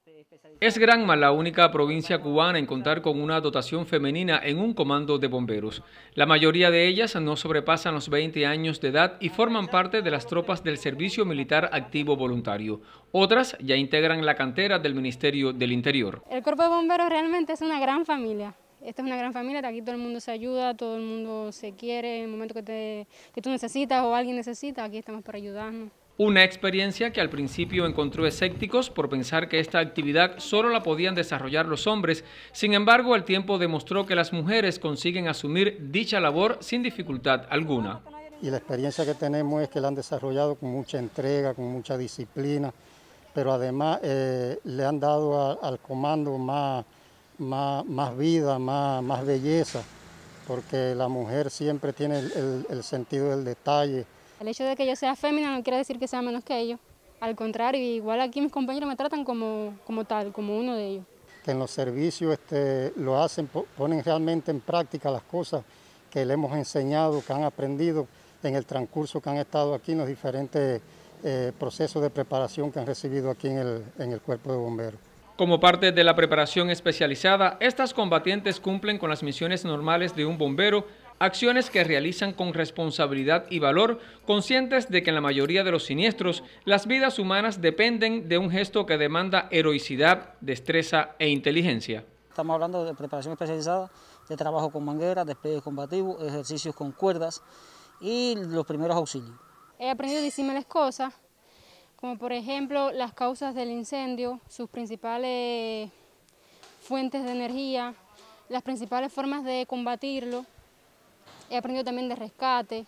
Es Granma la única provincia cubana en contar con una dotación femenina en un comando de bomberos. La mayoría de ellas no sobrepasan los 20 años de edad y forman parte de las tropas del Servicio Militar Activo Voluntario. Otras ya integran la cantera del Ministerio del Interior. El Cuerpo de Bomberos realmente es una gran familia. Esta es una gran familia, de aquí todo el mundo se ayuda, todo el mundo se quiere. En el momento que tú necesitas o alguien necesita, aquí estamos para ayudarnos. Una experiencia que al principio encontró escépticos por pensar que esta actividad solo la podían desarrollar los hombres. Sin embargo, el tiempo demostró que las mujeres consiguen asumir dicha labor sin dificultad alguna. Y la experiencia que tenemos es que la han desarrollado con mucha entrega, con mucha disciplina, pero además le han dado al comando más vida, más belleza, porque la mujer siempre tiene el sentido del detalle. El hecho de que yo sea fémina no quiere decir que sea menos que ellos. Al contrario, igual aquí mis compañeros me tratan como tal, como uno de ellos. Que en los servicios lo hacen, ponen realmente en práctica las cosas que le hemos enseñado, que han aprendido en el transcurso que han estado aquí en los diferentes procesos de preparación que han recibido aquí en el Cuerpo de Bomberos. Como parte de la preparación especializada, estas combatientes cumplen con las misiones normales de un bombero, acciones que realizan con responsabilidad y valor, conscientes de que en la mayoría de los siniestros, las vidas humanas dependen de un gesto que demanda heroicidad, destreza e inteligencia. Estamos hablando de preparación especializada, de trabajo con mangueras, despliegue combativo, ejercicios con cuerdas y los primeros auxilios. He aprendido disímiles cosas, como por ejemplo las causas del incendio, sus principales fuentes de energía, las principales formas de combatirlo. He aprendido también de rescate.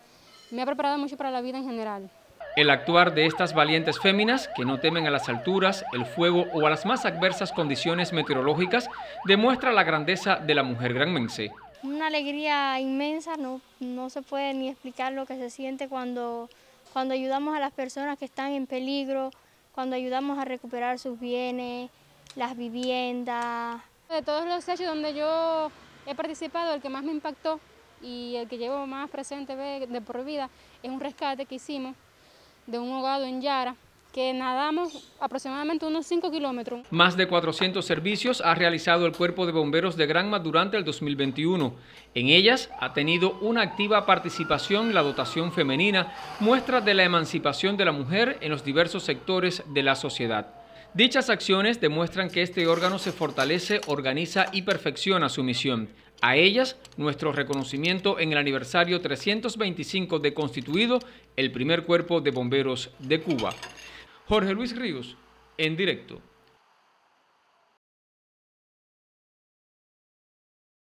Me ha preparado mucho para la vida en general. El actuar de estas valientes féminas, que no temen a las alturas, el fuego o a las más adversas condiciones meteorológicas, demuestra la grandeza de la mujer granmense. Una alegría inmensa, no se puede ni explicar lo que se siente cuando ayudamos a las personas que están en peligro, cuando ayudamos a recuperar sus bienes, las viviendas. De todos los hechos donde yo he participado, el que más me impactó y el que llevo más presente de por vida es un rescate que hicimos de un ahogado en Yara, que nadamos aproximadamente unos 5 kilómetros. Más de 400 servicios ha realizado el Cuerpo de Bomberos de Granma durante el 2021. En ellas ha tenido una activa participación la dotación femenina, muestra de la emancipación de la mujer en los diversos sectores de la sociedad. Dichas acciones demuestran que este órgano se fortalece, organiza y perfecciona su misión. A ellas, nuestro reconocimiento en el aniversario 325 de constituido el primer Cuerpo de Bomberos de Cuba. Jorge Luis Ríos, en directo.